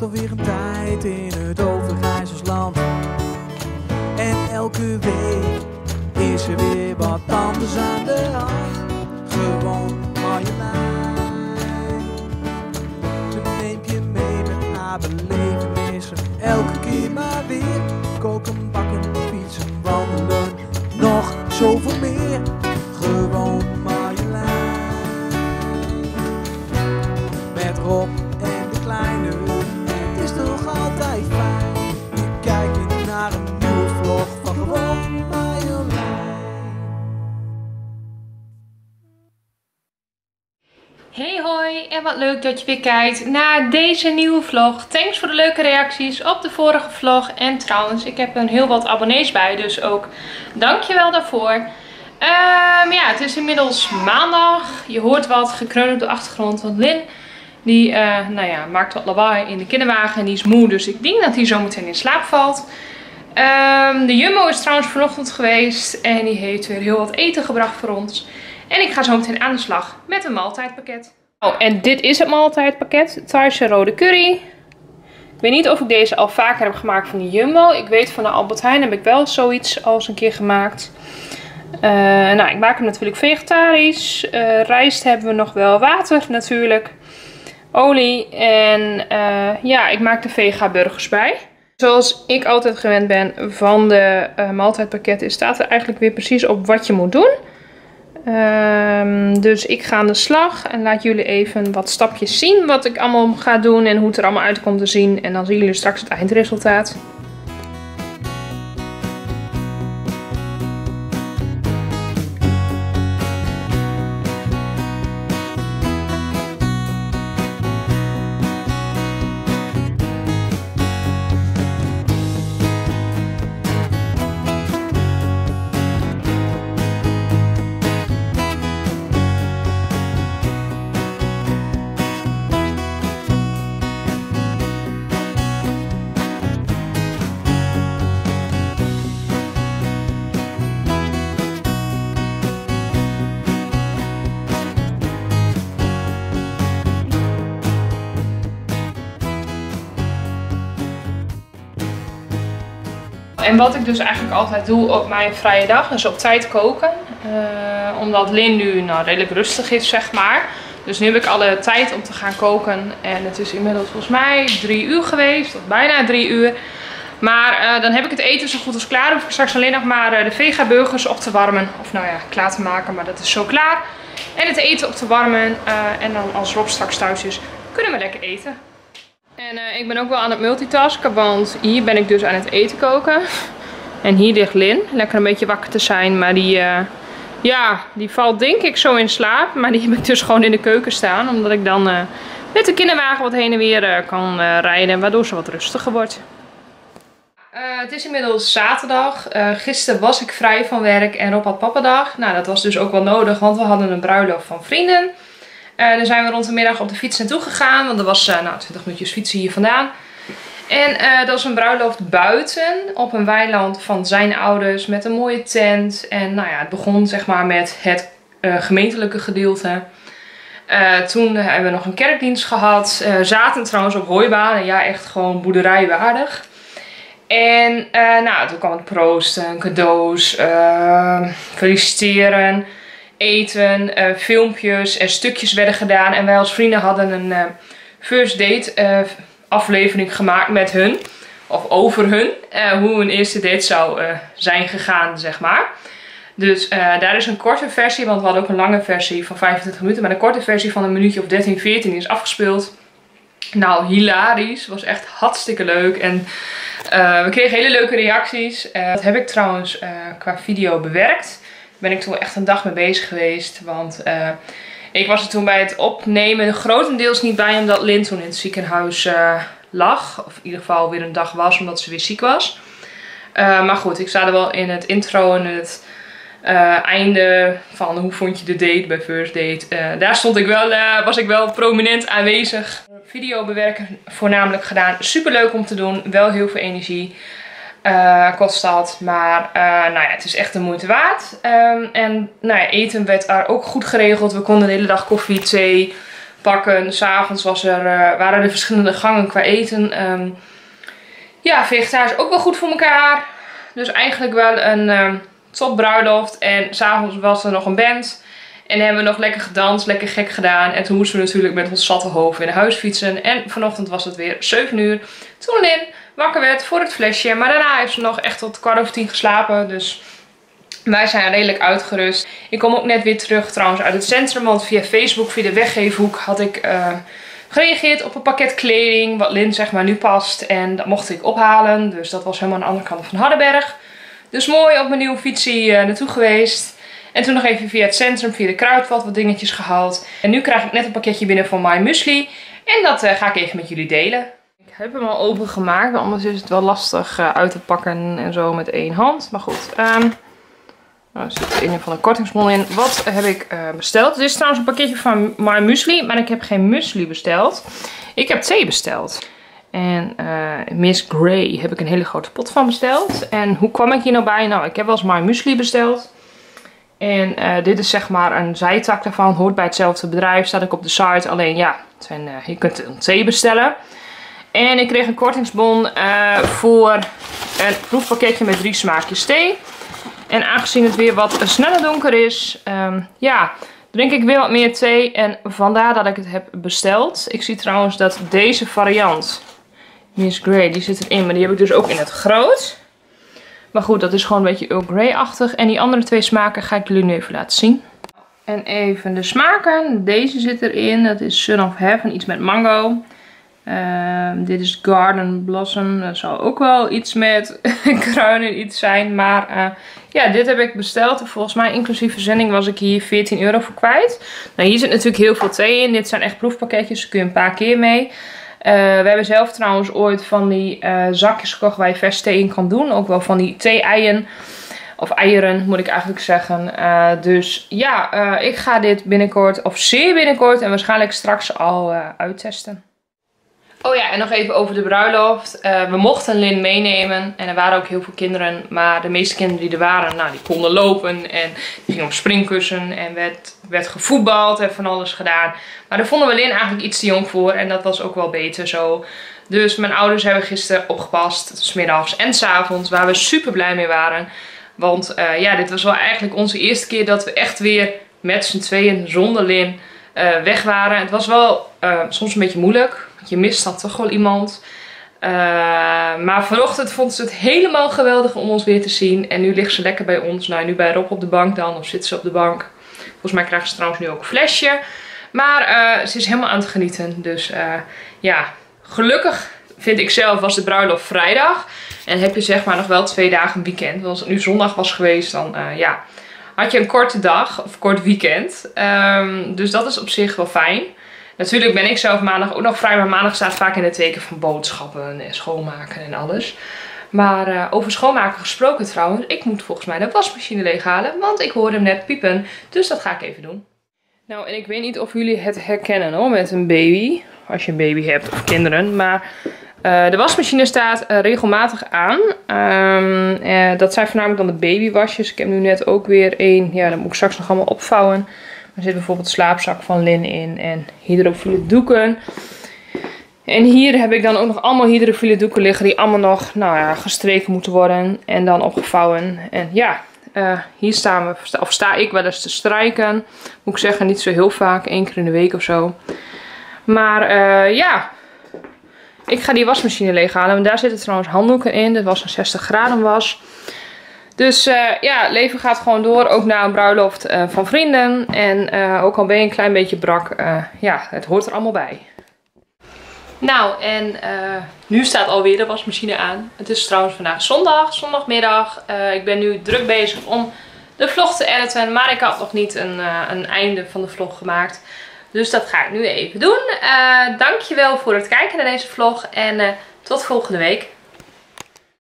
alweer een tijd in het Overijsselsland. En elke week is er weer wat anders aan de hand. Gewoon Marjolein. Ze neemt je mee met haar belevenissen. Elke keer maar weer. Koken, bakken, fietsen, wandelen. Nog zoveel meer. Gewoon Marjolein. Met Rob en de kleine. Het is toch altijd fijn. Je kijkt weer naar een nieuwe vlog van Gewoon Marjolein. Hey hoi en wat leuk dat je weer kijkt naar deze nieuwe vlog. Thanks voor de leuke reacties op de vorige vlog. En trouwens, ik heb er heel wat abonnees bij, dus ook dankjewel daarvoor. Ja, het is inmiddels maandag. Je hoort wat gekreun op de achtergrond. Want Lin, die nou ja, maakt wat lawaai in de kinderwagen en die is moe. Dus ik denk dat hij zo meteen in slaap valt. De Jumbo is trouwens vanochtend geweest en die heeft weer heel wat eten gebracht voor ons. En ik ga zo meteen aan de slag met een maaltijdpakket. Oh, en dit is het maaltijdpakket. Thaise rode curry. Ik weet niet of ik deze al vaker heb gemaakt van de Jumbo. Ik weet van de Albert Heijn heb ik wel zoiets al eens een keer gemaakt. Nou, ik maak hem natuurlijk vegetarisch. Rijst hebben we nog wel. Water natuurlijk. Olie. En ja, ik maak de vega burgers bij. Zoals ik altijd gewend ben van de maaltijdpakketten, staat er eigenlijk weer precies op wat je moet doen. Dus ik ga aan de slag en laat jullie even wat stapjes zien wat ik allemaal ga doen en hoe het er allemaal uit komt te zien. En dan zien jullie straks het eindresultaat. En wat ik dus eigenlijk altijd doe op mijn vrije dag, is op tijd koken. Omdat Lin nu nou, redelijk rustig is, zeg maar. Dus nu heb ik alle tijd om te gaan koken. En het is inmiddels volgens mij 3 uur geweest, of bijna 3 uur. Maar dan heb ik het eten zo goed als klaar. Dan hoef ik straks alleen nog maar de vega burgers op te warmen. Of nou ja, klaar te maken, maar dat is zo klaar. En het eten op te warmen. En dan als Rob straks thuis is, kunnen we lekker eten. En ik ben ook wel aan het multitasken, want hier ben ik dus aan het eten koken. En hier ligt Lin, lekker een beetje wakker te zijn, maar die valt denk ik zo in slaap. Maar die heb ik dus gewoon in de keuken staan, omdat ik dan met de kinderwagen wat heen en weer kan rijden, waardoor ze wat rustiger wordt. Het is inmiddels zaterdag. Gisteren was ik vrij van werk en Rob had pappadag. Nou, dat was dus ook wel nodig, want we hadden een bruiloft van vrienden. Daar zijn we rond de middag op de fiets naartoe gegaan. Want er was 20 minuutjes fietsen hier vandaan. En dat was een bruiloft buiten op een weiland van zijn ouders. Met een mooie tent. En nou ja, het begon zeg maar met het gemeentelijke gedeelte. Toen hebben we nog een kerkdienst gehad. Zaten trouwens op hooibanen. Ja, echt gewoon boerderijwaardig. En nou, toen kwam het proosten, cadeaus, feliciteren, eten, filmpjes en stukjes werden gedaan. En wij als vrienden hadden een first date aflevering gemaakt met hun. Of over hun. Hoe een eerste date zou zijn gegaan, zeg maar. Dus daar is een korte versie, want we hadden ook een lange versie van 25 minuten. Maar een korte versie van een minuutje of 13, 14 is afgespeeld. Nou, hilarisch. Was echt hartstikke leuk. En we kregen hele leuke reacties. Dat heb ik trouwens qua video bewerkt. Daar ben ik toen echt een dag mee bezig geweest. Want ik was er toen bij het opnemen grotendeels niet bij. Omdat Lin toen in het ziekenhuis lag. Of in ieder geval weer een dag was, omdat ze weer ziek was. Maar goed, ik sta er wel in het intro en het einde van hoe vond je de date bij first date. Daar stond ik wel, was ik wel prominent aanwezig. Video bewerken voornamelijk gedaan. Super leuk om te doen. Wel heel veel energie kost dat. Maar nou ja, het is echt de moeite waard. En nou ja, eten werd daar ook goed geregeld. We konden de hele dag koffie, thee, pakken. 's Avonds waren er verschillende gangen qua eten. Ja, vegetarisch ook wel goed voor elkaar. Dus eigenlijk wel een top bruiloft. En 's avonds was er nog een band. En hebben we nog lekker gedanst, lekker gek gedaan. En toen moesten we natuurlijk met ons zatte hoofd weer naar huis fietsen. En vanochtend was het weer 7 uur. Toen Lin wakker werd voor het flesje. Maar daarna heeft ze nog echt tot 9:15 geslapen. Dus wij zijn redelijk uitgerust. Ik kom ook net weer terug trouwens uit het centrum. Want via Facebook, via de weggeefhoek had ik gereageerd op een pakket kleding. Wat Lin zeg maar nu past. En dat mocht ik ophalen. Dus dat was helemaal aan de andere kant van Hardenberg. Dus mooi op mijn nieuwe fietsie naartoe geweest. En toen nog even via het centrum, via de Kruidvat, wat dingetjes gehaald. En nu krijg ik net een pakketje binnen van My Muesli. En dat ga ik even met jullie delen. Ik heb hem al opengemaakt, anders is het wel lastig uit te pakken en zo met één hand. Maar goed, er zit een van de kortingsbon in. Wat heb ik besteld? Dit is trouwens een pakketje van My Muesli, maar ik heb geen muesli besteld. Ik heb thee besteld. En Miss Grey heb ik een hele grote pot van besteld. En hoe kwam ik hier nou bij? Nou, ik heb wel eens My Muesli besteld. En dit is zeg maar een zijtak daarvan. Hoort bij hetzelfde bedrijf. Staat ook op de site. Alleen ja, je kunt een thee bestellen. En ik kreeg een kortingsbon voor een proefpakketje met 3 smaakjes thee. En aangezien het weer wat sneller donker is. Ja, drink ik weer wat meer thee. En vandaar dat ik het heb besteld. Ik zie trouwens dat deze variant, Miss Grey, die zit erin. Maar die heb ik dus ook in het groot. Maar goed, dat is gewoon een beetje Earl Grey-achtig. En die andere 2 smaken ga ik jullie nu even laten zien. En even de smaken. Deze zit erin. Dat is Son of Heaven. Iets met mango. Dit is Garden Blossom. Dat zal ook wel iets met kruiden iets zijn. Maar ja, dit heb ik besteld. En volgens mij inclusief verzending was ik hier 14 euro voor kwijt. Nou, hier zit natuurlijk heel veel thee in. Dit zijn echt proefpakketjes. Daar kun je een paar keer mee. We hebben zelf trouwens ooit van die zakjes gekocht waar je vers thee in kan doen. Ook wel van die thee-eieren. Of eieren moet ik eigenlijk zeggen. Dus ja, ik ga dit binnenkort, of zeer binnenkort en waarschijnlijk straks al uittesten. Oh ja, en nog even over de bruiloft. We mochten Lin meenemen. En er waren ook heel veel kinderen. Maar de meeste kinderen die er waren, nou, die konden lopen. En die gingen op springkussen. En werd gevoetbald en van alles gedaan. Maar daar vonden we Lin eigenlijk iets te jong voor. En dat was ook wel beter zo. Dus mijn ouders hebben gisteren opgepast. 's middags en 's avonds. Waar we super blij mee waren. Want ja, dit was wel eigenlijk onze eerste keer dat we echt weer met z'n tweeën zonder Lin weg waren. Het was wel soms een beetje moeilijk. Want je mist dan toch wel iemand. Maar vanochtend vond ze het helemaal geweldig om ons weer te zien. En nu ligt ze lekker bij ons. Nou, nu bij Rob op de bank dan. Of zit ze op de bank. Volgens mij krijgt ze trouwens nu ook een flesje. Maar ze is helemaal aan het genieten. Dus ja, gelukkig vind ik zelf was de bruiloft vrijdag. En heb je zeg maar nog wel 2 dagen weekend. Want als het nu zondag was geweest dan ja, had je een korte dag of kort weekend. Dus dat is op zich wel fijn. Natuurlijk ben ik zelf maandag ook nog vrij. Maar maandag staat vaak in het teken van boodschappen en schoonmaken en alles. Maar over schoonmaken gesproken trouwens. Ik moet volgens mij de wasmachine leeghalen. Want ik hoorde hem net piepen. Dus dat ga ik even doen. Nou, en ik weet niet of jullie het herkennen hoor, met een baby. Als je een baby hebt of kinderen. Maar de wasmachine staat regelmatig aan. Dat zijn voornamelijk dan de babywasjes. Ik heb nu net ook weer één. Ja, dat moet ik straks nog allemaal opvouwen. Er zit bijvoorbeeld de slaapzak van Lin in. En hydrofiele doeken. En hier heb ik dan ook nog allemaal hydrofiele doeken liggen. Die allemaal nog, nou ja, gestreken moeten worden. En dan opgevouwen. En ja, hier sta ik wel eens te strijken. Moet ik zeggen, niet zo heel vaak. 1 keer in de week of zo. Maar ja, ik ga die wasmachine leeghalen. En daar zitten trouwens handdoeken in. Dit was een 60 graden was. Dus ja, het leven gaat gewoon door. Ook na een bruiloft van vrienden. En ook al ben je een klein beetje brak. Ja, het hoort er allemaal bij. Nou, en nu staat alweer de wasmachine aan. Het is trouwens vandaag zondagmiddag. Ik ben nu druk bezig om de vlog te editen. Maar ik had nog niet een einde van de vlog gemaakt. Dus dat ga ik nu even doen. Dankjewel voor het kijken naar deze vlog. En tot volgende week.